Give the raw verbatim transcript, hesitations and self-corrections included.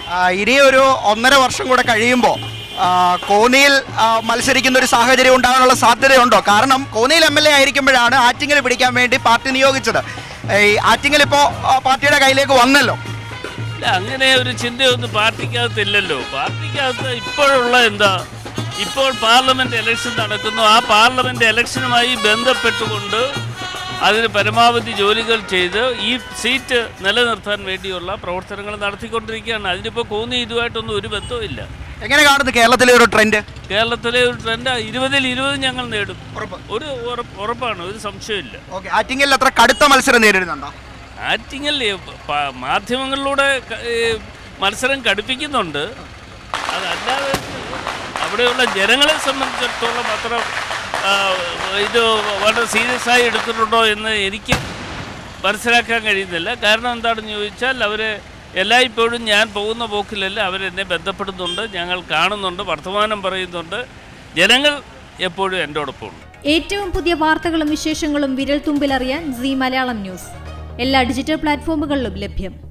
ഇനിയൊരു ഒന്നര വർഷം കൂടെ കഴിയുമ്പോൾ കോന്നിയിൽ മത്സരിക്കുന്ന ഒരു സാഹചര്യം ഉണ്ടാകാനുള്ള സാധ്യതയുണ്ടോ? കാരണം കോന്നിയിൽ എം എൽ എ ആയിരിക്കുമ്പോഴാണ് ആറ്റിങ്ങൽ പിടിക്കാൻ വേണ്ടി പാർട്ടി നിയോഗിച്ചത്. ഈ ആറ്റിങ്ങൽ ഇപ്പോൾ പാർട്ടിയുടെ കയ്യിലേക്ക് വന്നല്ലോ. ഇല്ല, അങ്ങനെ ഒരു ചിന്തയൊന്നും പാർട്ടിക്കകത്തില്ലല്ലോ. പാർട്ടിക്കകത്ത് ഇപ്പോഴുള്ള എന്താ, ഇപ്പോൾ പാർലമെൻറ്റ് ഇലക്ഷൻ നടക്കുന്നു. ആ പാർലമെൻറ്റ് ഇലക്ഷനുമായി ബന്ധപ്പെട്ടുകൊണ്ട് അതിന് പരമാവധി ജോലികൾ ചെയ്ത് ഈ സീറ്റ് നിലനിർത്താൻ വേണ്ടിയുള്ള പ്രവർത്തനങ്ങൾ നടത്തിക്കൊണ്ടിരിക്കുകയാണ്. അതിനിപ്പോൾ കോന്നി ഇതുമായിട്ടൊന്നും ഒരു ബന്ധവും ഇല്ല. എങ്ങനെ കാണുന്നു കേരളത്തിലെ ഒരു ട്രെൻഡ്? കേരളത്തിലെ ഒരു ട്രെൻഡ് ഇരുപതിൽ ഇരുപത് ഞങ്ങൾ നേടും, ഒരു ഉറപ്പാണ്, ഒരു സംശയമില്ല. ഓക്കെ, ആറ്റിങ്ങലിൽ അത്ര കടുത്ത മത്സരം നേരിടുന്നുണ്ടോ? ആറ്റിങ്ങൽ മാധ്യമങ്ങളിലൂടെ മത്സരം കടുപ്പിക്കുന്നുണ്ട്. അതല്ലാതെ അവിടെയുള്ള ജനങ്ങളെ സംബന്ധിച്ചിടത്തോളം അത്ര ഇത് വളരെ സീരിയസ് ആയി എടുത്തിട്ടുണ്ടോ എന്ന് എനിക്ക് മനസ്സിലാക്കാൻ കഴിയുന്നില്ല. കാരണം എന്താണെന്ന് ചോദിച്ചാൽ അവർ എല്ലായ്പ്പോഴും ഞാൻ പോകുന്ന പോക്കിലല്ല, അവരെന്നെ ബന്ധപ്പെടുന്നുണ്ട്, ഞങ്ങൾ കാണുന്നുണ്ട്, വർത്തമാനം പറയുന്നുണ്ട്. ജനങ്ങൾ എപ്പോഴും എന്നോടൊപ്പമുണ്ട്. ഏറ്റവും പുതിയ വാർത്തകളും വിശേഷങ്ങളും വിരൽ തുമ്പിലറിയാൻ സീ മലയാളം ന്യൂസ് എല്ലാ ഡിജിറ്റൽ പ്ലാറ്റ്ഫോമുകളിലും ലഭ്യം.